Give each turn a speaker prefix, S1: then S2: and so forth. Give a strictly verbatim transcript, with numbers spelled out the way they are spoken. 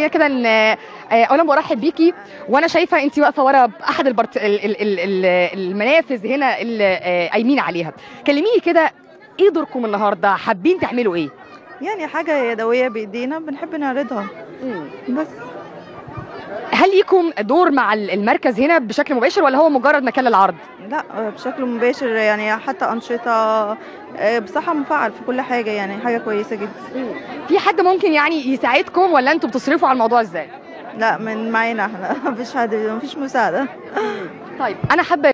S1: خلينا كده ان اولا برحب بيكي، وانا شايفه انت واقفه ورا احد البرت... ال... ال... ال... المنافذ هنا اللي قايمين عليها. كلميني كده، ايه دوركم النهارده؟ حابين تعملوا ايه؟
S2: يعني حاجة يدوية بإيدينا بنحب نعرضها. بس
S1: هل ليكم دور مع المركز هنا بشكل مباشر ولا هو مجرد مكان للعرض؟
S2: لا، بشكل مباشر، يعني حتى أنشطة بصراحة مفعل في كل حاجة، يعني حاجة كويسة جدا.
S1: في حد ممكن يعني يساعدكم ولا انتوا بتصرفوا على الموضوع ازاي؟
S2: لا، من معانا احنا مفيش حد، مفيش مساعدة.
S1: طيب انا حابه